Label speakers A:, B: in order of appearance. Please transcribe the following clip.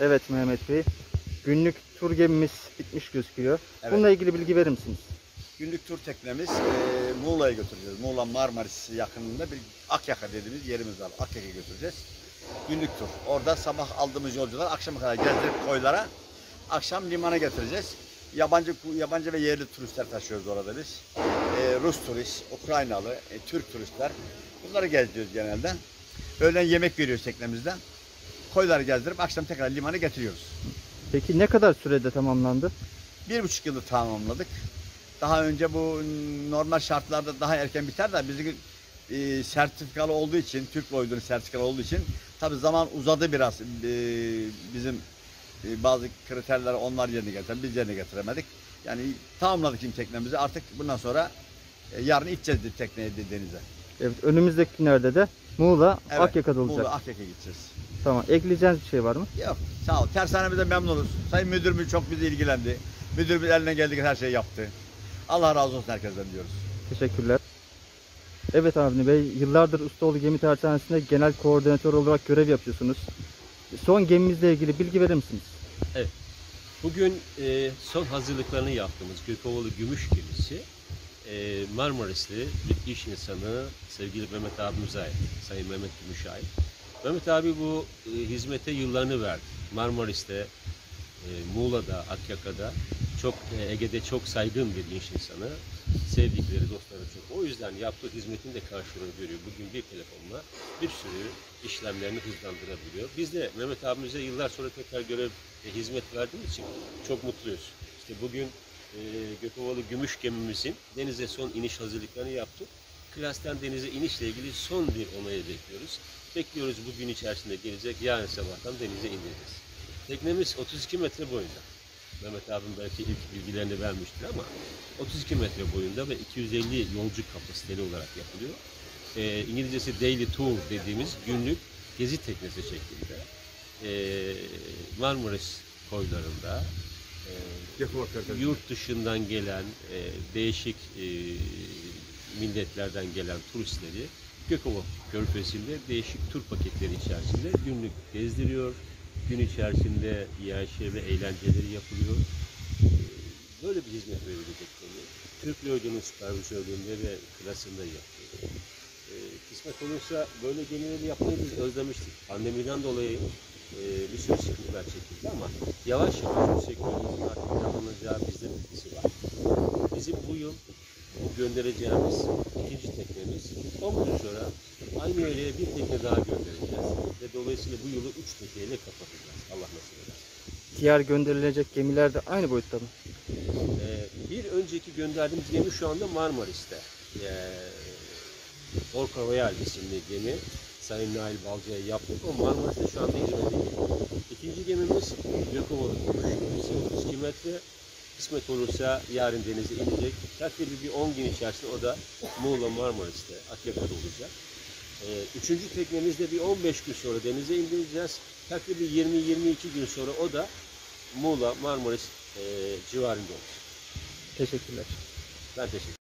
A: Evet Mehmet Bey. Günlük tur gemimiz bitmiş gözüküyor.
B: Evet.
A: Bununla ilgili bilgi verir misiniz?
B: Günlük tur teknemiz Muğla'ya götüreceğiz. Muğla Marmaris yakınında bir Akyaka dediğimiz yerimiz var. Akyaka'ya götüreceğiz. Günlük tur. Orada sabah aldığımız yolcular akşama kadar gezdirip koylara, akşam limana getireceğiz. Yabancı ve yerli turistler taşıyoruz orada biz. Rus turist, Ukraynalı, Türk turistler. Bunları gezdiriyoruz genelde. Öğlen yemek veriyoruz teknemizden. Koyları gezdirip akşam tekrar limana getiriyoruz.
A: Peki ne kadar sürede tamamlandı?
B: 1,5 yıldır tamamladık. Daha önce bu normal şartlarda daha erken biter de bizim sertifikalı olduğu için, Türk boyutunu sertifikalı olduğu için tabi zaman uzadı biraz. Bizim bazı kriterleri onlar yerine getiren, biz yerine getiremedik. Yani tamamladık şimdi teknemizi. Artık bundan sonra yarın gideceğiz tekneye denize.
A: Evet, önümüzdeki günlerde de Muğla,
B: Evet,
A: Akyaka'da olacak.
B: Muğla, Akyaka'ya gideceğiz.
A: Tamam. Ekleyeceğiniz bir şey var mı?
B: Yok, sağ ol. Tersanemize memnunuz. Sayın Müdürümüz çok bizi ilgilendi. Müdürümüz eline geldiği her şeyi yaptı. Allah razı olsun herkesten diyoruz.
A: Teşekkürler. Evet Avni Bey, yıllardır Ustaoğlu Gemi Tersanesi'nde genel koordinatör olarak görev yapıyorsunuz. Son gemimizle ilgili bilgi verir misiniz?
C: Evet. Bugün son hazırlıklarını yaptığımız Gökovalı Gümüş gemisi Marmarisli bir iş insanı sevgili Mehmet abimize ait. Sayın Mehmet Gümüş'e ait. Mehmet abi bu hizmete yıllarını verdi. Marmaris'te, Muğla'da, Akyaka'da Ege'de çok saygın bir iş insanı. Sevdikleri, dostları çok. O yüzden yaptığı hizmetin de karşılığını görüyor. Bugün bir telefonla bir sürü işlemlerini hızlandırabiliyor. Biz de Mehmet abimize yıllar sonra tekrar görev ve hizmet verdiğimiz için çok mutluyuz. İşte bugün Gökovalı Gümüş gemimizin denize son iniş hazırlıklarını yaptık. Klasten denize inişle ilgili son bir onayı bekliyoruz. Bekliyoruz bugün içerisinde gelecek, yarın sabahtan denize indireceğiz. Teknemiz 32 metre boyunda. Mehmet abim belki ilk bilgilerini vermiştir ama 32 metre boyunda ve 250 yolcu kapasiteli olarak yapılıyor. İngilizcesi daily tour dediğimiz günlük gezi teknesi şeklinde. Marmaris koylarında yurt dışından gelen değişik milletlerden gelen turistleri Gökova Körfezi'nde değişik tur paketleri içerisinde günlük gezdiriyor. Gün içerisinde iaşe ve eğlenceleri yapılıyor. Böyle bir hizmet verilecek tabii. Türk Lloyd'un süpervizörlüğünde ve klasında yapıyor. Kısmet olursa böyle gemileri yapmayı biz özlemiştik. Pandemiden dolayı bir sürü sıkıntılar çekildi ama yavaş yavaş bu sektörümüzün artık canlanacağı bizde etkisi var. Bizim bu yıl göndereceğimiz ikinci teknemiz 10 gün sonra aynı yere bir tekne daha göndereceğiz. Ve dolayısıyla bu yılı 3 tekneyle kapatacağız. Allah nasip eder.
A: Diğer gönderilecek gemiler de aynı boyutta mı?
C: Bir önceki gönderdiğimiz gemi şu anda Marmaris'te. Orca Royal isimli gemi. Sayın Nail Balcı'ya yaptık. O Marmaris'te şu anda hizmete geliyor. İkinci gemimiz Gökovalı Gümüş gemisi 32 metre. Kısmet olursa yarın denize inecek. Takribi bir 10 gün içerisinde o da Muğla Marmaris'te, Akyaka'da olacak. Üçüncü teknemizde bir 15 gün sonra denize indireceğiz. Takribi 20-22 gün sonra o da Muğla Marmaris civarında olacak.
A: Teşekkürler.
C: Ben teşekkür ederim.